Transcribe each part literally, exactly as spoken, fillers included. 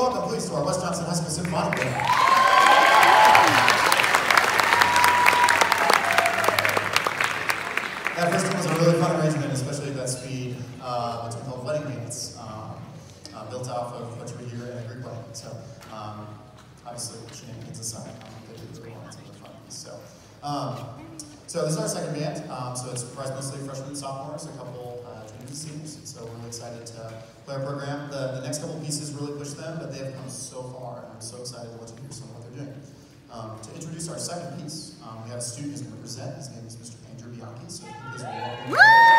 welcome, please, to our West Johnson High School Symphonic Band. That first one was a really fun arrangement, especially at that speed. Uh, it's called Wedding Dance, um, uh, built off of what you would hear in a Greek wedding. So, um, obviously, shenanigans aside, um, they do really want something fun. So, um, so this is our second band. Um, so it's comprised mostly of freshmen and sophomores, a couple uh, juniors and seniors. So we're really excited to play our program. The, the next couple pieces really push them, but they have come so far, and I'm so excited to let you hear some of what they're doing. Um, to introduce our second piece, um, we have a student who's going to present. His name is Mister Andrew Bianchi. So please welcome.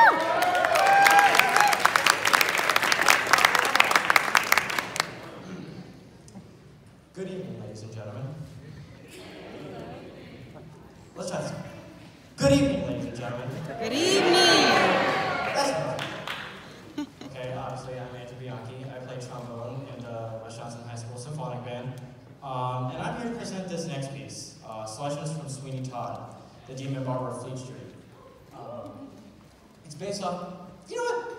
Good evening, ladies and gentlemen. Let's try this. Good evening, ladies and gentlemen. Good evening. That's right. Okay, obviously I'm Andrew Bianchi. I play trombone in the West Johnson High School Symphonic Band. Um, and I'm here to present this next piece, uh, Selections from Sweeney Todd, The Demon Barber of Fleet Street. Um, it's based off, you know what?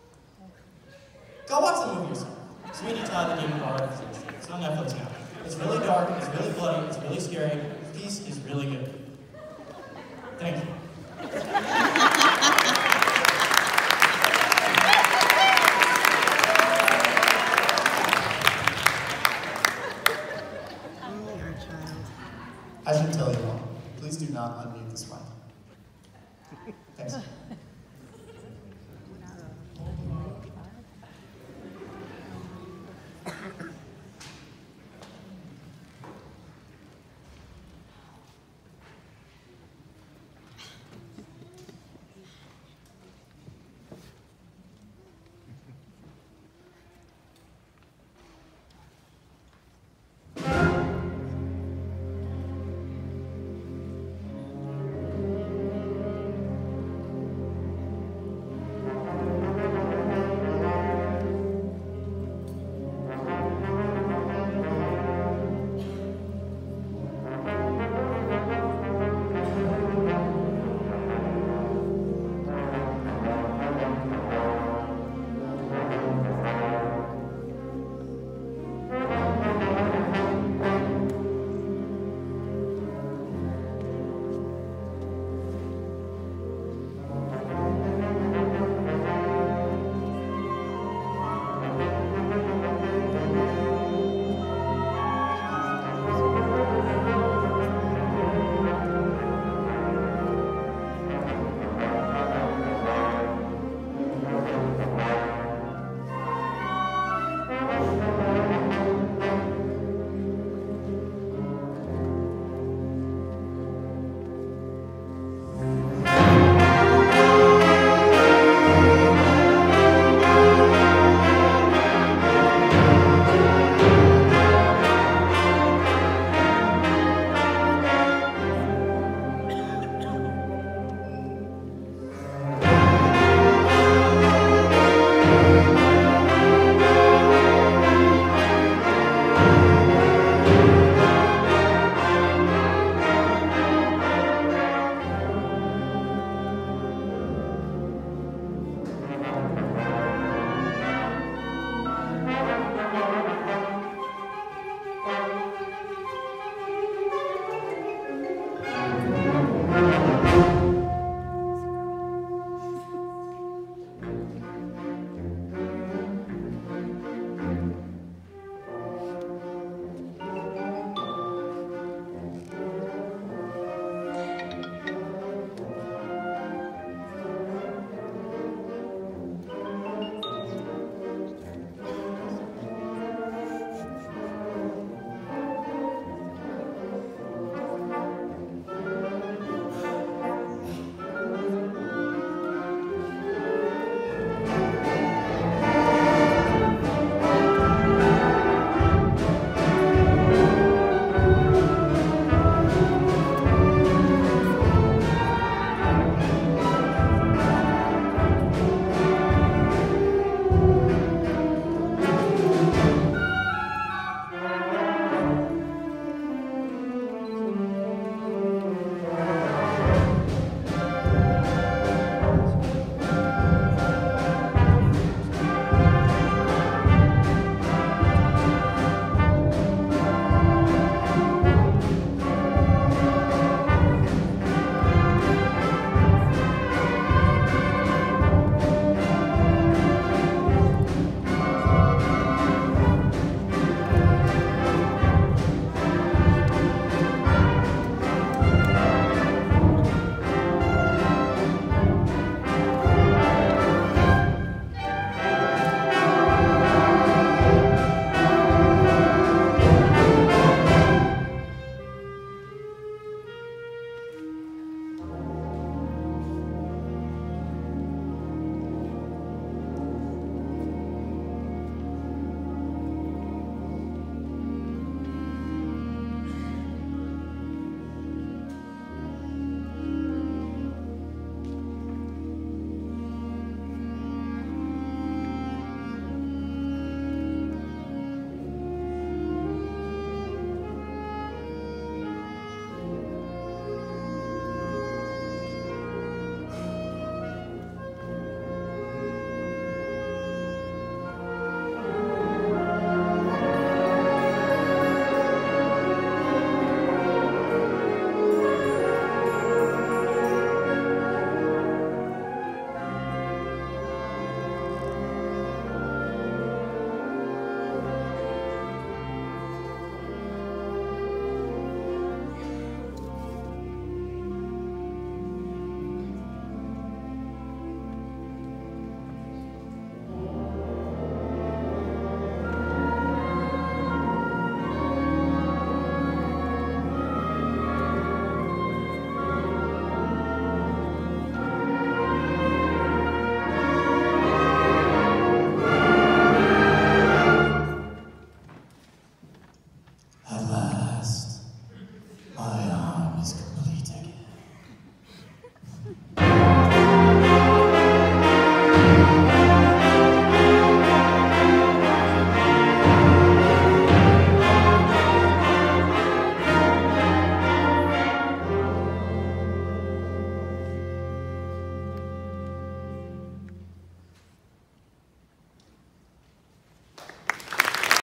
Go watch the movie yourself. Sweeney Todd, The Demon Barber of Fleet Street. It's on Netflix now. It's really dark, it's really bloody, it's really scary. The piece is really good. Thank you. I should tell you all, please do not unmute this mic. Thanks.